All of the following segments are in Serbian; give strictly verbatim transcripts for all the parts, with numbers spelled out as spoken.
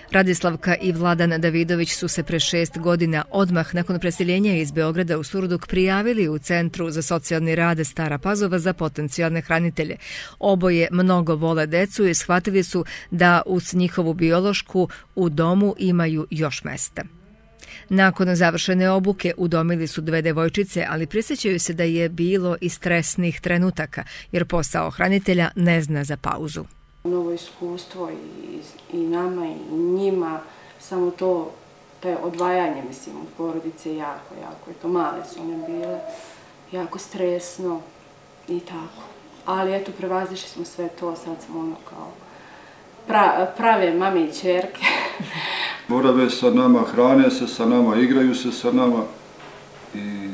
Radislavka i Vladan Davidović su se pre šest godina odmah nakon preseljenja iz Beograda u Surduk prijavili u Centru za socijalni rad Stara Pazova za potencijalne hranitelje. Oboje mnogo vole decu i shvatili su da uz njihovu biološku u domu imaju još mesta. Nakon završene obuke udomili su dve devojčice, ali prisjećaju se da je bilo i stresnih trenutaka, jer posao hranitelja ne zna za pauzu. Novo iskustvo i, i nama i njima, samo to, to je odvajanje, mislim, od porodice jako, jako. To male su one bile, jako stresno i tako. Ali eto, prevazišli smo sve to, sad smo ono kao pra, prave mame i ćerke. Borave sa nama, hrane se sa nama, igraju se sa nama i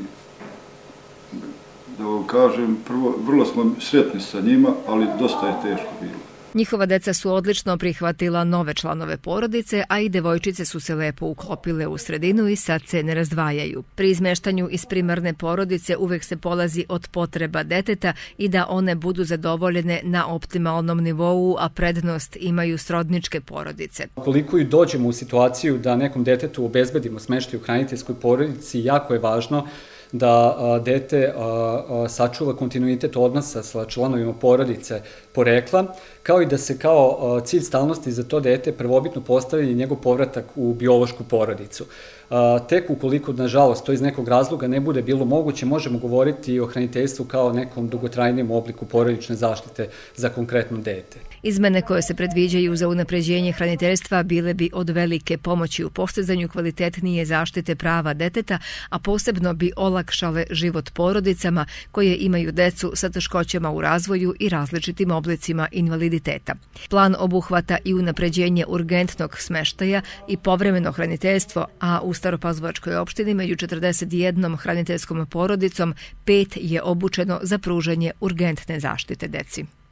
da vam kažem, prvo, vrlo smo sretni sa njima, ali dosta je teško bilo. Njihova deca su odlično prihvatila nove članove porodice, a i devojčice su se lepo uklopile u sredinu i sad se ne razdvajaju. Pri izmeštanju iz primarne porodice uvek se polazi od potreba deteta i da one budu zadovoljene na optimalnom nivou, a prednost imaju srodničke porodice. Koliko i dođemo u situaciju da nekom detetu obezbedimo smeštaj u hraniteljskoj porodici, jako je važno da dete sačuva kontinuitet odnosa sa članovima porodice porekla, kao i da se kao cilj stalnosti za to dete prvobitno postavi njegov povratak u biološku porodicu. Tek ukoliko, nažalost, to iz nekog razloga ne bude bilo moguće, možemo govoriti o hraniteljstvu kao nekom dugotrajnijem obliku porodične zaštite za konkretno dete. Izmene koje se predviđaju za unapređenje hraniteljstva bile bi od velike pomoći u postizanju kvalitetnije zaštite prava deteta, a posebno bi olakšale život porodicama koje imaju decu sa teškoćama u razvoju i različitim oblicima invaliditeta. Plan obuhvata i unapređenje urgentnog smeštaja i povremeno hraniteljstvo, a u Staropazovačkoj opštini među četrdeset jednom hraniteljskom porodicom pet je obučeno za pružanje urgentne zaštite deci.